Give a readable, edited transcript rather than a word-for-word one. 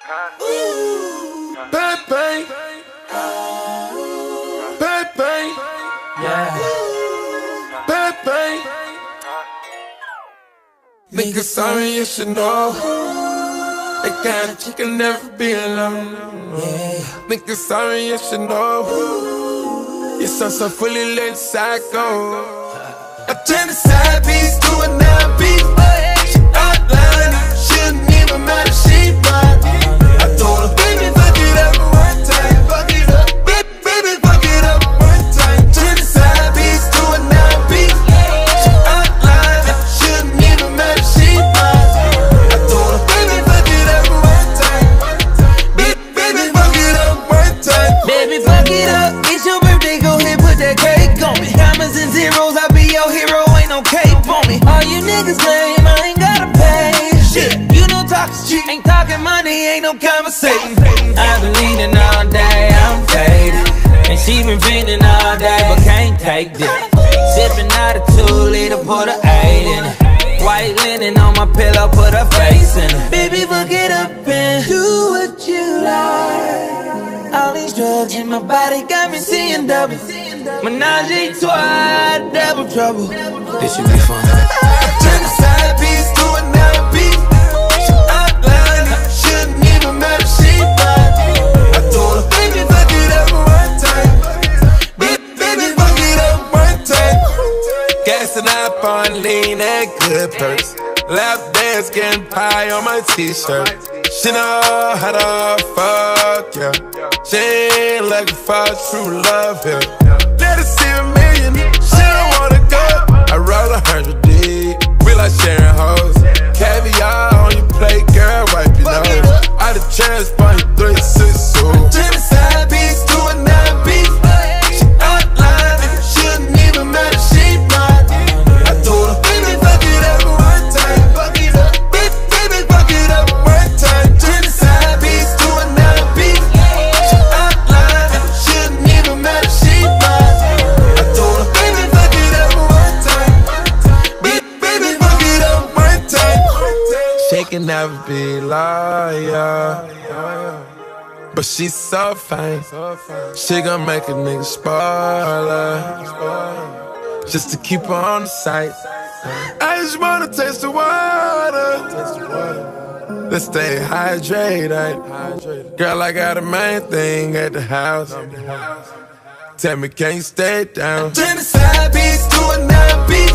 Bang, bang. Bang, bang. Yeah. Bang, bang. Nigga, sorry, you should know. That kind of chick can never be alone. Nigga, sorry, you should know. Your son so fully let psycho. I turn the side piece to a 9-piece. She outlined it, shouldn't even matter, she fine. I told her, baby, fuck it up one time. Fuck it up, baby, fuck it up one time. Turn the side piece to a 9-piece. She outlined it, shouldn't even matter, she fine. I told her, baby, fuck it up one time. Baby, fuck it up one time. Baby, fuck it up. It's your birthday, go ahead, put that cake on me. Commas and zeros, I'll be your hero, ain't no cape on me. All you niggas lame, I ain't gotta pay. Shit, you know talk is cheap, ain't talking money, ain't no conversation. I've been leaning all day, I'm faded. And she been feeling all day, but can't take this. Sipping out a 2-liter, put a 8 in it. White linen on my pillow, put her face in it. Baby, fuck it up and do what you like. All these drugs in my body got me seeing double. Menage a trois, double trouble. This should be fun. Turn the side piece to a 9-piece. She outlined it, shouldn't even matter, she fine. I told her, baby, fuck it up one time. Baby, fuck it up one time. Gassing up on lean and good perks. Lap dance, getting pie on my t-shirt. She know how to fuck, yeah. She ain't looking for true love, yeah. Let her see a million, she don't wanna go. I roll 100 deep, we like sharing hoes. Caviar on your plate, girl, wipe your nose. I the transport you 3-6, ooh. Turn the side piece to a 9-piece. She outlined it, shouldn't even matter, she fine. I told her, baby, fuck it up one time. Fuck it up, baby, fuck it up one time. Turn the side piece to a 9-piece. She outlined it, shouldn't even matter, she fine. I told her, baby, fuck it up one time. Baby, fuck it up one time. She can never be loyal, but she's so fine. She gon' make a nigga spoiler, just to keep her on the site. I just wanna taste the water. Let's stay hydrated. Girl, I got a main thing at the house. Tell me, can you stay down? Turn the side piece to a 9-piece.